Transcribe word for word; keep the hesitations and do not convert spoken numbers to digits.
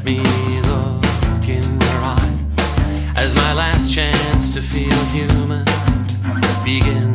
me look in your eyes as my last chance to feel human begins.